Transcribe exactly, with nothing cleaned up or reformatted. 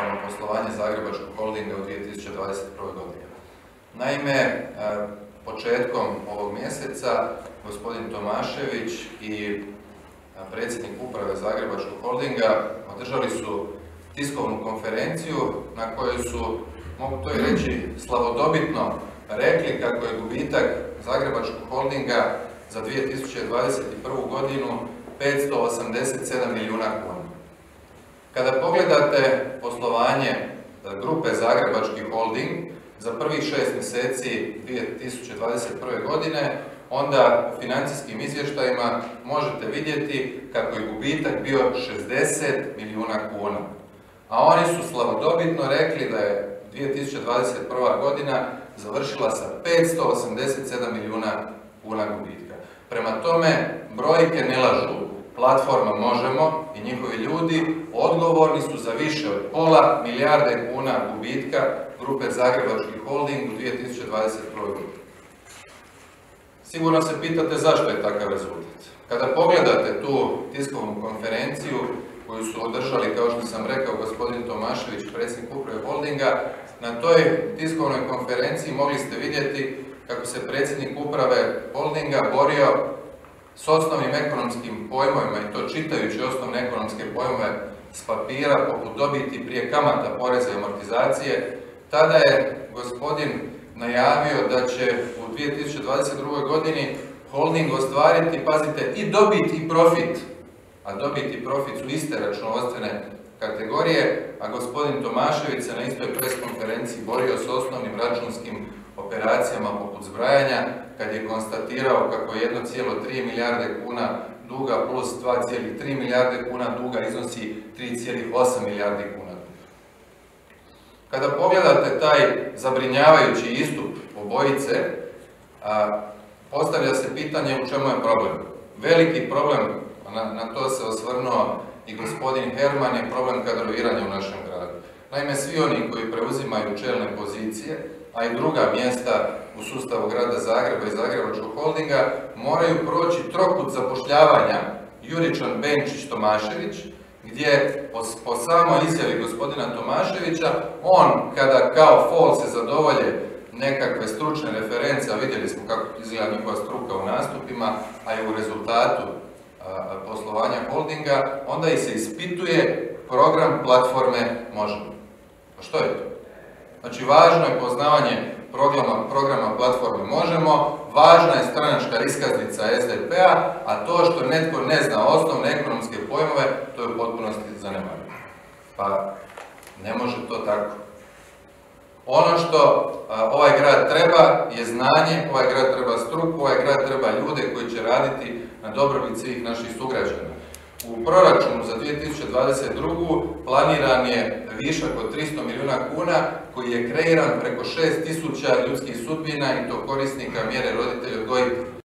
katastrofalno poslovanje Zagrebačkog holdinga u dvije tisuće dvadeset prve. godini. Naime, početkom ovog mjeseca gospodin Tomašević i predsjednik uprave Zagrebačkog holdinga održali su tiskovnu konferenciju na kojoj su, mogu to i reći, slavodobitno rekli kako je gubitak Zagrebačkog holdinga za dvije tisuće dvadeset prvu. godinu petsto osamdeset sedam milijuna kuna. Kada pogledate poslovanje grupe Zagrebački holding za prvih šest mjeseci dvije tisuće dvadeset prve. godine, onda u financijskim izvještajima možete vidjeti kako je gubitak bio šezdeset milijuna kuna. A oni su slavodobitno rekli da je dvije tisuće dvadeset prva. godina završila sa petsto osamdeset sedam milijuna kuna gubitka. Prema tome, brojke ne lažu. Platforma Možemo i njihovi ljudi odgovorni su za više od pola milijarde kuna gubitka grupe Zagrebački holding u dvije tisuće dvadeset prve. godini. Sigurno se pitate zašto je takav rezultat. Kada pogledate tu tiskovnu konferenciju koju su održali, kao što sam rekao, gospodin Tomašević, predsjednik uprave holdinga, na toj tiskovnoj konferenciji mogli ste vidjeti kako se predsjednik uprave holdinga borio s osnovnim ekonomskim pojmovima, i to čitajući osnovne ekonomske pojmove s papira, poput dobiti prije kamata, poreza i amortizacije. Tada je gospodin najavio da će u dvije tisuće dvadeset drugoj. godini holding ostvariti, pazite, i dobit i profit. A dobit i profit su iste računovodstvene kategorije, a gospodin Tomašević se na istoj pres konferenciji borio s osnovnim računskim operacijama poput zbrajanja, kad je konstatirao kako jedno zarez tri milijarde kuna duga plus dva zarez tri milijarde kuna duga iznosi tri zarez osam milijardi kuna duga. Kada pogledate taj zabrinjavajući istup obojice, a, postavlja se pitanje u čemu je problem. Veliki problem, na, na to se osvrnuo i gospodin Herman, je problem kadroviranja u našem gradu. Naime, svi oni koji preuzimaju čelne pozicije, a i druga mjesta u sustavu grada Zagreba i Zagrebačkog holdinga, moraju proći trokut zapošljavanja Juričan, Benčić, Tomašević, gdje po, po samoj izjavi gospodina Tomaševića, on kada kao fol se zadovolje nekakve stručne reference, a vidjeli smo kako izgleda njihova struka u nastupima, a i u rezultatu a, poslovanja holdinga, onda i se ispituje program platforme Možemo. Pa što je to? Znači, važno je poznavanje programa, programa platforme Možemo, važna je stranačka iskaznica es de pe a, a to što netko ne zna osnovne ekonomske pojmove, to je u potpunosti zanemareno. Pa ne može to tako. Ono što a, ovaj grad treba je znanje, ovaj grad treba struku, ovaj grad treba ljude koji će raditi na dobrobit svih naših sugrađana. U proračunu za dvije tisuće dvadeset drugu. planiran je višak od tristo milijuna kuna koji je kreiran preko šest tisuća ljudskih sudbina, i to korisnika mjere roditelji odgojitelji.